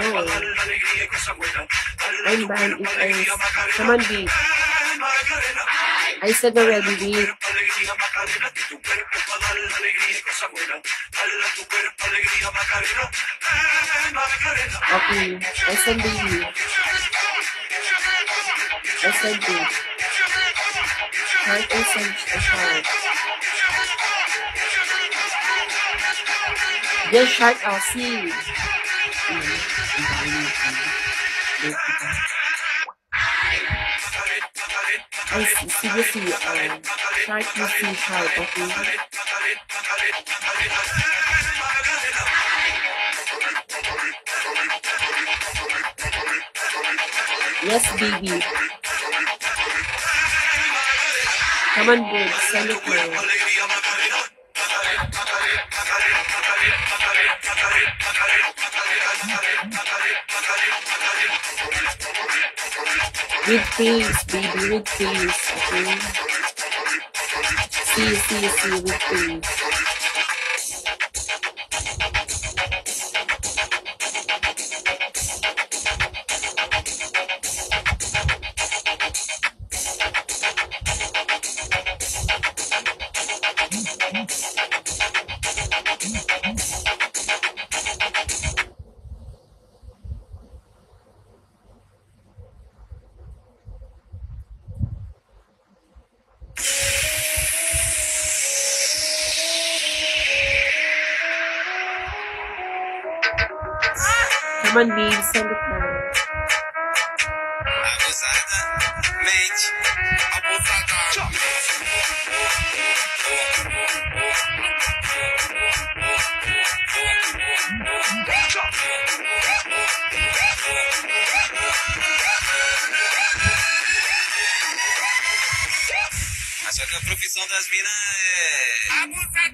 I'm banned if I... Come on, B. I said already, B. Okay, I said B. I said B. Heart is a shark. Just shark, I'll see. I seriously, shark, you see shark, okay? Yes, baby. Come on, babe, send it now. With face, baby, with face, okay? See, with face. Come on, babe, send it now. Acha que a profissão das minas é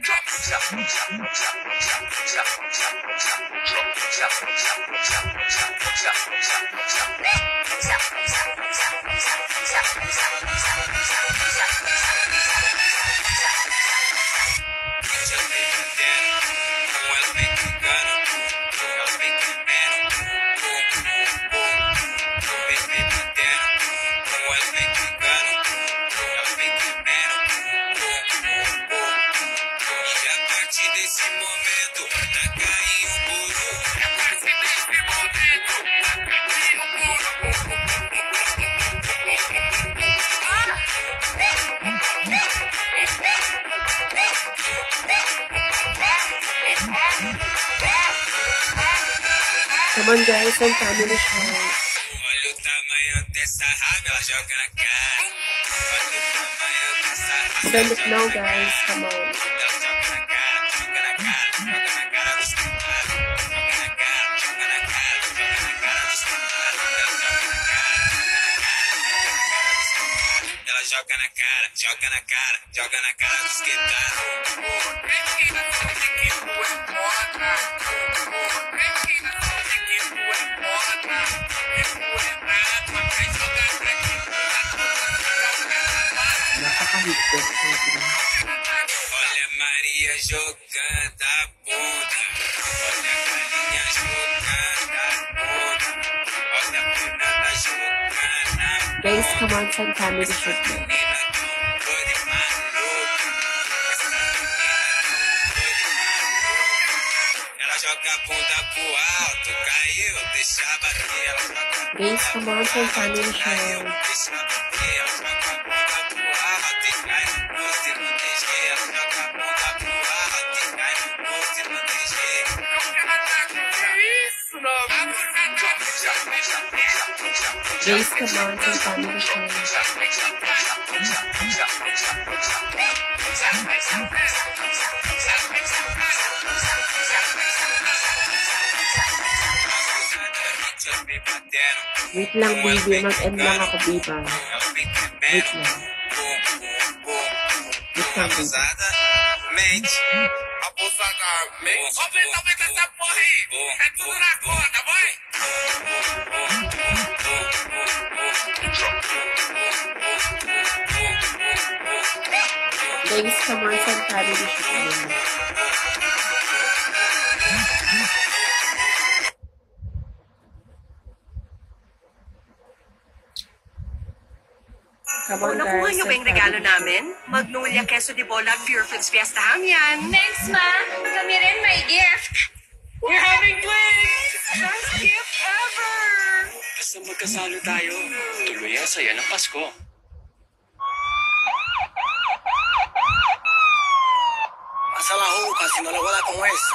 desse momento, tá caindo o muro. Come on, guys, I'm family show. Olha o tamanho dessa raba, ela joga na cara. Olha o tamanho dessa raba. Send it now, guys. Come on. Ela joga na cara, joga na cara, joga na cara dos caras. Joga na cara, joga na cara, joga na cara dos caras. Ela joga na cara, joga na cara, joga na cara dos Olha Maria jogando a bunda, olha a galinha jogando a bunda, olha a Fernanda jogando a bunda. Guys, come on, send family show. Ela joga a bunda pro alto, caiu, deixa bater. Ela joga a bunda Guys, come on, send family caiu, show. deixa bater. Ela joga a bunda pro alto e cai no posto e não tem jeito. Ela joga a bunda pro alto e cai no posto e não tem jeito. Guys, come on, send family show. Wait lang, baby. Mag-end lang ako, diba? Wait lang. Wait lang, baby. Mente, abusadamente. Aumenta essa porra aí. É tudo na conta, vai. Guys, come on, send family show. Come on, Nakuha guys. niyo ba yung regalo namin? Magnolia Queso de Bola Pure Foods Fiesta Ham yan. Thanks, Ma. Kami rin may gift. We're having twins! Best gift ever! Basta magkasalo tayo. Tuloy ang saya ng Pasko. Pasa la juca si no le voy a dar con esa.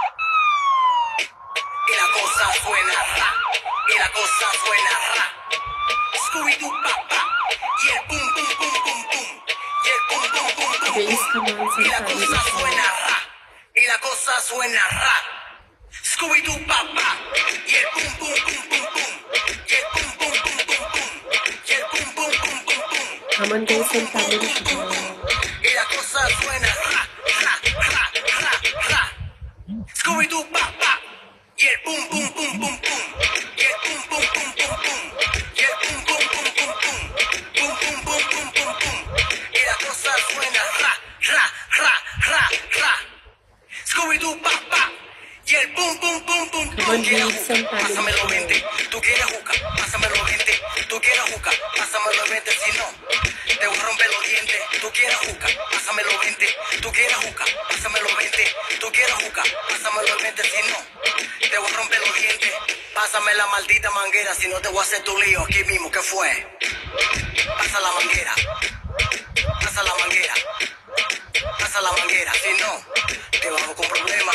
Y la cosa suena ra. Y la cosa suena ra. Scooby-Doo papá. Y el pum pum pum pum pum. Y el pum pum pum pum Guys, pum. come on, Y la Santa cosa suena ra. Y la cosa suena ra. Scooby-Doo papá. Y el pum pum pum pum pum. Y el pum pum pum pum pum. Y el pum pum pum pum pum. Come on, guys, and family show. Y la cosa suena ra, ra, ra, ra, ra. Scooby-Doo papá. Y el pum pum pum pum pum. Y el pum pum pum pum pum. Y el pum pum pum pum pum. Pum pum pum pum pum pum. Y la cosa suena ra, ra, ra, ra, ra. Scooby-Doo papá. Y el pum pum pum pum pum. Come on, ¿Quieres guys, juca? and family Pásamelo 20. show. Tú quieres juca, pásamelo 20. Tú quieres juca, pásamelo 20. Si no, te voy a romper los dientes. Tú quieres juca, pásamelo 20. Tú quieres juca, pásamelo 20. Tú quieres juca, pásamelo 20. Si no, te voy a romper los dientes. Pásame la maldita manguera, si no te voy a hacer tu lío aquí mismo. ¿Qué fue? Pasa la manguera. Pasa la manguera. Pasa la manguera. Si no, te vamos con problemas.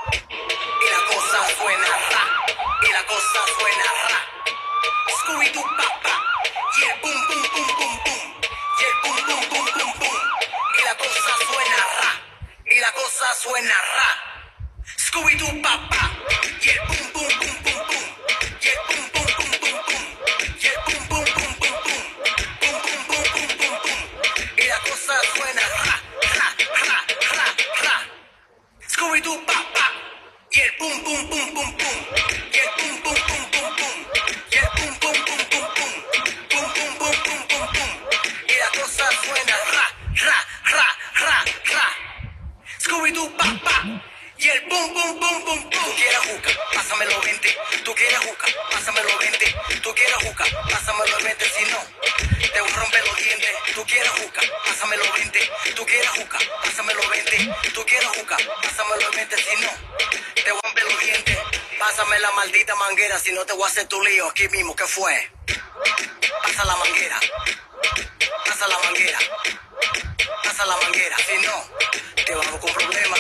Y la cosa suena ra. Y la cosa suena ra. Scooby-Doo papá. Y el pum pum pum pum pum. Y el pum pum pum pum pum. Y la cosa suena ra. Y la cosa suena ra. Scooby-Doo papá. Y el pum pum pum pum pum. Y el pum pum pum pum pum. Y el pum pum pum pum pum. Pum pum pum pum pum pum. Y la cosa suena ra, ra, ra, ra, ra. Scooby-Doo papá. Y el pum pum pum pum pum. Y el pum pum pum pum pum. Y el pum pum pum pum pum. Pum pum pum pum pum pum. Y la cosa suena ra, ra, ra, ra, ra. Scooby-Doo papá. Y el pum pum pum pum pum. Tú quieres juca, pásamelo 20. Tú quieres juca, pásamelo 20. Tú quieres juca, pásamelo 20. Si no, te voy a romper los dientes. Tú quieres juca, pásamelo 20. Tú quieres juca, pásamelo 20. Tú quieres juca, pásamelo 20. Si no, te voy a romper los dientes. Pásame la maldita manguera, si no te voy a hacer tu lío aquí mismo. ¿Qué fue? Pasa la manguera. Pasa la manguera. Pasa la manguera. Si no, te vamos con problemas.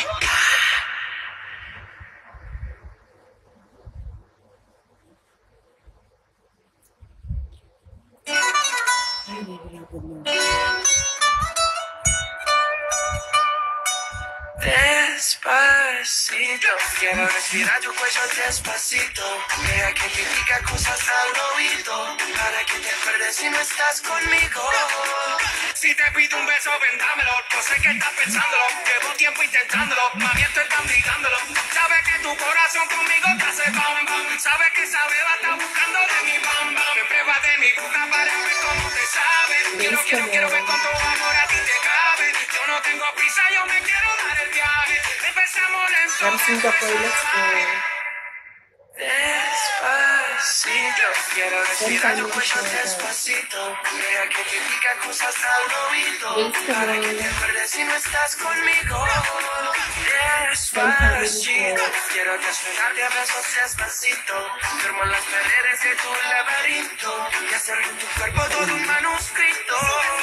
Despacito, quiero respirar tu cuello despacito. Deja que te diga cosas al oído, para que te acuerdes si no estás conmigo. Si te pido un beso, vendámelo. Yo sé que estás pensándolo, llevo tiempo intentándolo. Mami, estoy cambiándolo. Sabes que tu corazón conmigo te hace bam bam. Sabes que esa beba está buscando de mi bam bam. Me prueba de mi boca para ver cómo te sabe. Quiero ver cuánto amor a ti te cabe. Yo no tengo prisa, yo me quiero dar el viaje. Empezamos lento. From Singapore, let's go. Despacito, quiero respirar tu family cuello show, guys. despacito. Deja que te diga cosas al oído, Yes, para come que on. te acuerdes si no estás conmigo. family Despacito, show. quiero desnudarte a besos despacito. Duermo en las paredes de tu laberinto y hacer de tu cuerpo todo un manuscrito.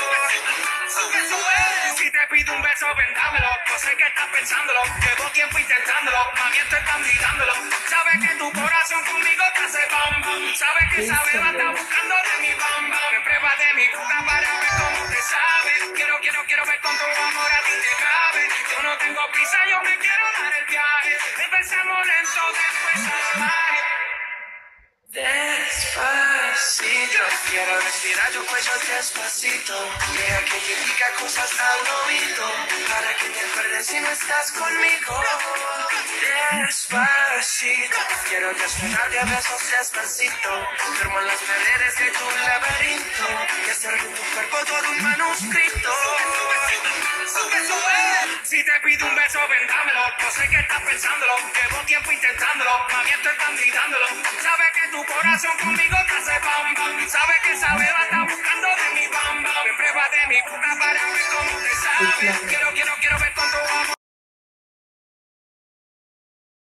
Si te pido un beso, vendámelo. Yo sé que estás pensándolo, llevo tiempo intentándolo. Mami, estoy cambiándolo. Sabes que tu corazón conmigo te hace bam bam. Sabes que esa beba está buscando de mi bam bam. Me prueba de mi boca para ver cómo te sabe. Quiero ver cuánto amor a ti te cabe. Yo no tengo prisa, yo me quiero dar el viaje. Empezamos lento, después salvaje. Despacito, quiero respirar tu cuello despacito. Deja que te diga cosas al oído, para que te acuerdes si no estás conmigo. Despacito, quiero desnudarte a besos despacito. Duermo en las paredes de tu laberinto y hacer de tu cuerpo todo un manuscrito. Si te pido un beso, vendámelo. Yo sé que estás pensándolo, llevo tiempo intentándolo. Mami, estoy cambiándolo. Sabes que tu corazón conmigo te hace bam bam. Sabes que esa beba está buscando de mi bam bam. mi boca para ver cómo te sabe. Quiero ver